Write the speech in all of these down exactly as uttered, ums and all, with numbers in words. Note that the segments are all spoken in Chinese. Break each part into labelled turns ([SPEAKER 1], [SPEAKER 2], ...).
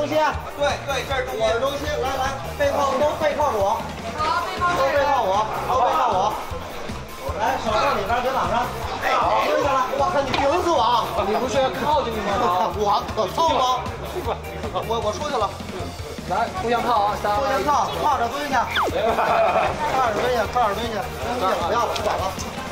[SPEAKER 1] 中心。对对，这儿中心。我是中心，来来，背靠都背靠我。好，背靠都背靠我，都背靠我。来，手上里边别绑上。好，蹲下来。我靠，你顶死我啊！
[SPEAKER 2] 你不是要靠着你吗？
[SPEAKER 1] 我可凑吗？我我出去了。
[SPEAKER 2] 来，互相靠啊！
[SPEAKER 1] 互相靠，靠着蹲下。靠着蹲下，靠着蹲下。蹲下，不要了，不管了。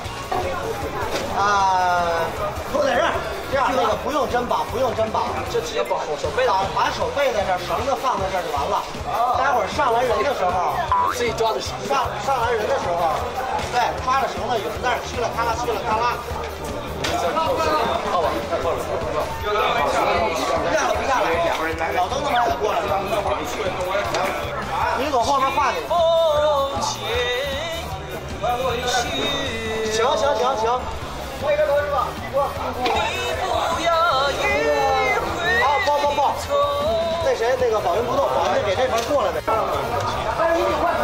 [SPEAKER 1] 啊，都在这儿。这样那个不用针绑，不用针绑，
[SPEAKER 2] 这直接绑手背
[SPEAKER 1] 绑把手背在这儿，绳子放在这儿就完了。待会儿上来人的时候，
[SPEAKER 2] 自己抓着绳。
[SPEAKER 1] 上上来人的时候，对，抓着绳子有人在那嘁了咔啦，嘁了咔啦。
[SPEAKER 2] 靠吧，太靠了。
[SPEAKER 1] 不下来，不下来，老登他妈的过来了。你走后面画去。行行行行。那个头是吧？好，抱抱抱。那谁，那个保云不动，保云给这边过来呗。哎，你快。